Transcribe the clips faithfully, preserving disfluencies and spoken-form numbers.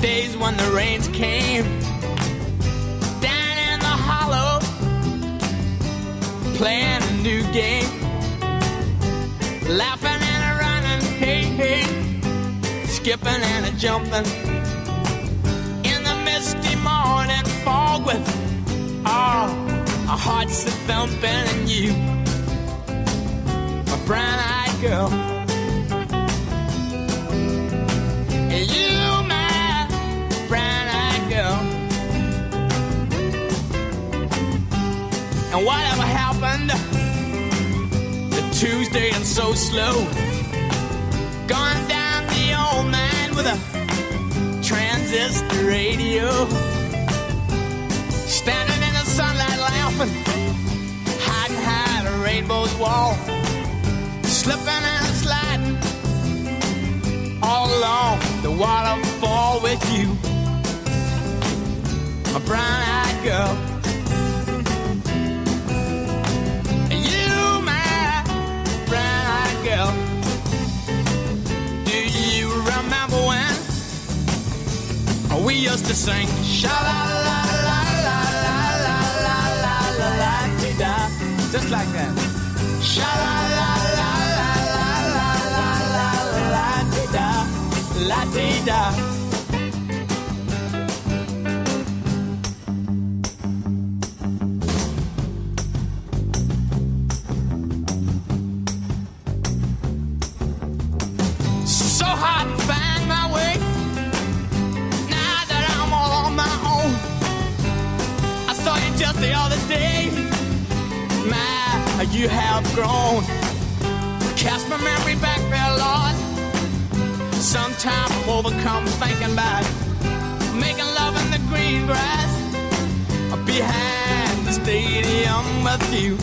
days when the rains came down in the hollow, playing a new game, laughing and a running, hey, hey, skipping and a jumping in the misty morning fog with all our hearts a thumping, and you, my brown-eyed girl, and you, my brown-eyed girl. And whatever happened to Tuesday and so slow, gone down the old man with a transistor radio, standing in the sunlight laughing, hiding behind a rainbow's wall, slipping and sliding all along the waterfall with you, my brown-eyed girl. You, my brown-eyed girl. Do you remember when we used to sing sha-la-la-la-la-la-la-la-la-la-la-la-la-la-la-la-la-la-la-la, just like that. Sha-la-la-la-la-la-la-la-la-la-la-la-la-la-la-la. So hard to find my way now that I'm all on my own. I saw you just the other day. My, you have grown. Cast my memory back there, Lord. Sometimes I'm overcome thinking about making love in the green grass behind the stadium with you,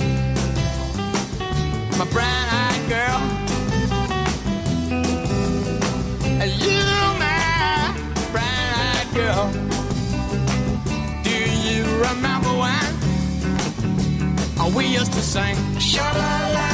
my brown-eyed girl. You, my brown-eyed girl. Do you remember when we used to sing sha-la-la?